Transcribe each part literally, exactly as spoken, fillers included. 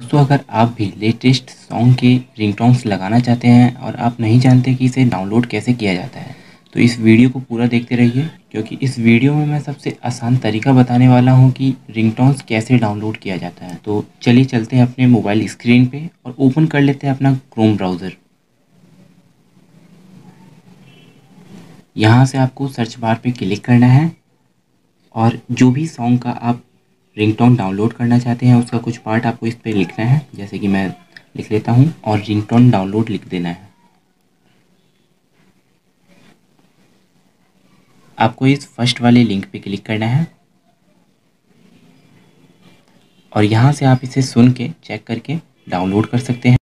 दोस्तों अगर आप भी लेटेस्ट सॉन्ग के रिंगटोन्स लगाना चाहते हैं और आप नहीं जानते कि इसे डाउनलोड कैसे किया जाता है तो इस वीडियो को पूरा देखते रहिए, क्योंकि इस वीडियो में मैं सबसे आसान तरीका बताने वाला हूं कि रिंगटोन्स कैसे डाउनलोड किया जाता है। तो चलिए चलते हैं अपने मोबाइल स्क्रीन पे और ओपन कर लेते हैं अपना क्रोम ब्राउज़र। यहाँ से आपको सर्च बार पे क्लिक करना है और जो भी सॉन्ग का आप रिंगटोन डाउनलोड करना चाहते हैं उसका कुछ पार्ट आपको इस पे लिखना है, जैसे कि मैं लिख लेता हूँ और रिंगटोन डाउनलोड लिख देना है। आपको इस फर्स्ट वाले लिंक पे क्लिक करना है और यहाँ से आप इसे सुन के चेक करके डाउनलोड कर सकते हैं।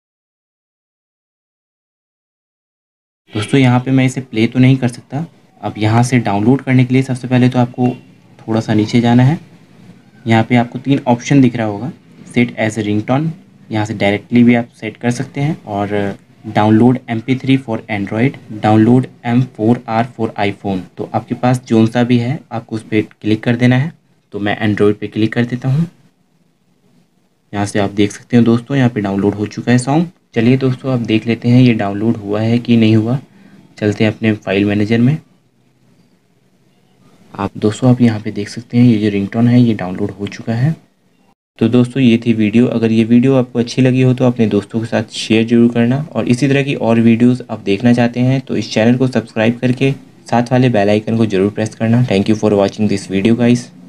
दोस्तों यहाँ पे मैं इसे प्ले तो नहीं कर सकता। अब यहाँ से डाउनलोड करने के लिए सबसे पहले तो आपको थोड़ा सा नीचे जाना है। यहाँ पे आपको तीन ऑप्शन दिख रहा होगा, सेट एज ए रिंगटोन, यहाँ से डायरेक्टली भी आप सेट कर सकते हैं, और download M P three for Android, download M four R for iPhone. तो आपके पास जोन सा भी है आपको उस पर क्लिक कर देना है। तो मैं एंड्रॉयड पे क्लिक कर देता हूँ। यहाँ से आप देख सकते हैं दोस्तों यहाँ पे डाउनलोड हो चुका है सॉन्ग। चलिए दोस्तों आप देख लेते हैं ये डाउनलोड हुआ है कि नहीं हुआ। चलते हैं अपने फाइल मैनेजर में। आप दोस्तों आप यहाँ पे देख सकते हैं ये जो रिंगटोन है ये डाउनलोड हो चुका है। तो दोस्तों ये थी वीडियो। अगर ये वीडियो आपको अच्छी लगी हो तो अपने दोस्तों के साथ शेयर जरूर करना, और इसी तरह की और वीडियोस आप देखना चाहते हैं तो इस चैनल को सब्सक्राइब करके साथ वाले बेल आइकन को जरूर प्रेस करना। Thank you for watching this video guys.